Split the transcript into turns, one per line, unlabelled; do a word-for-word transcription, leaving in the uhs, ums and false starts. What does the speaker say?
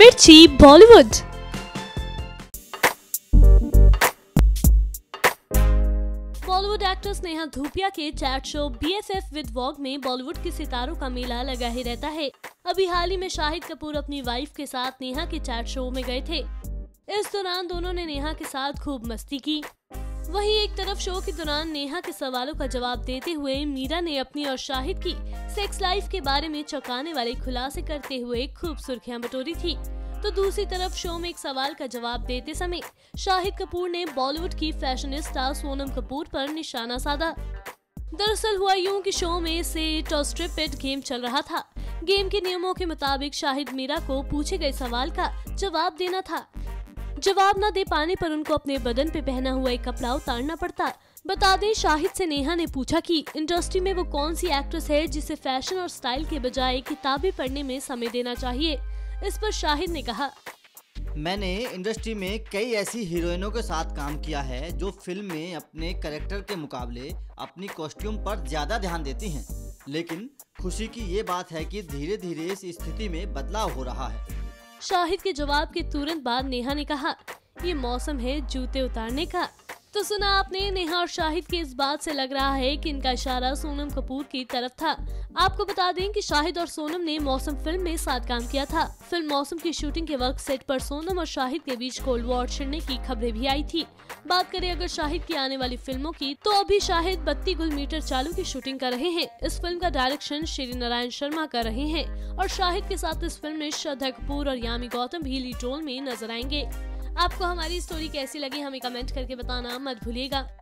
मिर्ची बॉलीवुड। बॉलीवुड एक्ट्रेस नेहा धूपिया के chat show B F F with Vogue में बॉलीवुड के सितारों का मेला लगा ही रहता है। अभी हाल ही में शाहिद कपूर अपनी वाइफ के साथ नेहा के चैट शो में गए थे। इस दौरान दोनों ने नेहा के साथ खूब मस्ती की। वहीं एक तरफ शो के दौरान नेहा के सवालों का जवाब देते हुए मीरा ने अपनी और शाहिद की सेक्स लाइफ के बारे में चौंकाने वाले खुलासे करते हुए खूब सुर्खियां बटोरी थी, तो दूसरी तरफ शो में एक सवाल का जवाब देते समय शाहिद कपूर ने बॉलीवुड की फैशनिस्टा सोनम कपूर पर निशाना साधा। दरअसल हुआ यूं कि शो में सेट और स्ट्रिप गेम चल रहा था। गेम के नियमों के मुताबिक शाहिद मीरा को पूछे गए सवाल का जवाब देना था। जवाब न दे पाने पर उनको अपने बदन पे पहना हुआ एक कपड़ा उतारना पड़ता। बता दें, शाहिद से नेहा ने पूछा कि इंडस्ट्री में वो कौन सी एक्ट्रेस है जिसे फैशन और स्टाइल के बजाय किताबें पढ़ने में समय देना चाहिए। इस पर शाहिद ने कहा,
मैंने इंडस्ट्री में कई ऐसी हीरोइनों के साथ काम किया है जो फिल्म में अपने कैरेक्टर के मुकाबले अपनी कॉस्ट्यूम पर ज्यादा ध्यान देती हैं, लेकिन खुशी की ये बात है कि धीरे धीरे इस स्थिति में बदलाव हो रहा है।
शाहिद के जवाब के तुरंत बाद नेहा ने कहा, ये मौसम है जूते उतारने का। तो सुना आपने, नेहा और शाहिद की इस बात से लग रहा है कि इनका इशारा सोनम कपूर की तरफ था। आपको बता दें कि शाहिद और सोनम ने मौसम फिल्म में साथ काम किया था। फिल्म मौसम की शूटिंग के वक्त सेट पर सोनम और शाहिद के बीच कोल्ड वॉर छिड़ने की खबरें भी आई थी। बात करें अगर शाहिद की आने वाली फिल्मों की, तो अभी शाहिद बत्ती गुल मीटर चालू की शूटिंग कर रहे हैं। इस फिल्म का डायरेक्शन श्री नारायण शर्मा कर रहे हैं और शाहिद के साथ इस फिल्म में श्रद्धा कपूर और यामी गौतम भी लीड रोल में नजर आएंगे। आपको हमारी स्टोरी कैसी लगी हमें कमेंट करके बताना मत भूलिएगा।